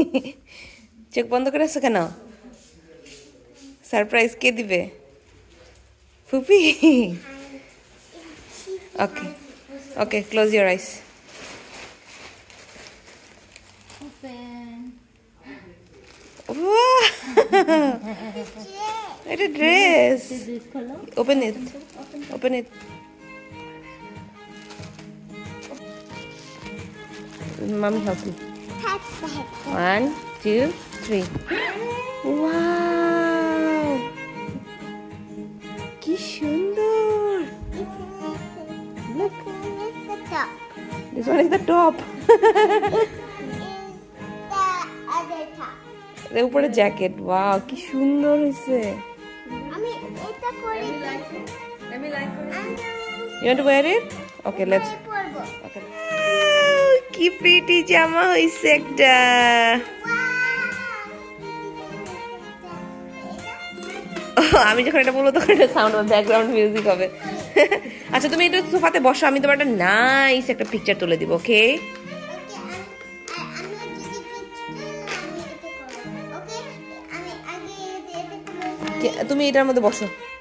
চোখ বন্ধ করে আছো কেন? সারপ্রাইজ কে দিবে? ফুপি? Okay okay, close your eyes. Wow! It's a dress. Open it. Open it. Mommy help you. 1, 2, 3. Wow! কি সুন্দর! Look. This one is the top. এর উপরে জ্যাকেট। ওয়াও, কি সুন্দর হয়েছে। আমি এটা করি। আমি লাইক করি। You want to wear it? Okay, let's. Okay. কি প্রিটি জামা হইছে একটা। আমি যখন এটা বলবো তখন এটা সাউন্ড হবে, ব্যাকগ্রাউন্ড মিউজিক হবে। আচ্ছা, তুমি একটু সোফাতে বসো, আমি তোমার একটা নাইস একটা পিকচার তুলে দিব, ওকে? তুমি এটার মধ্যে বসো।